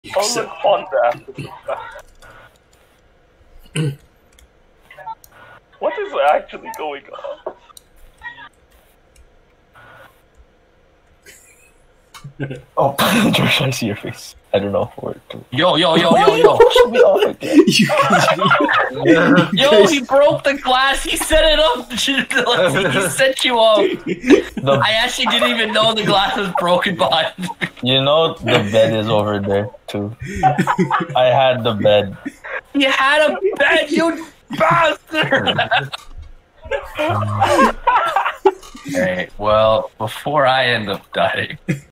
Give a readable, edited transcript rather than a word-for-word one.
Oh, look, Honda. What is actually going on? Oh, Josh, I see your face. I don't know where to. Yo. Should be off again. Yo, he broke the glass. He set it up. He set you up. I actually didn't even know the glass was broken behind me. You know the bed is over there too. I had the bed. You had a bed, you bastard! Alright, well, before I end up dying,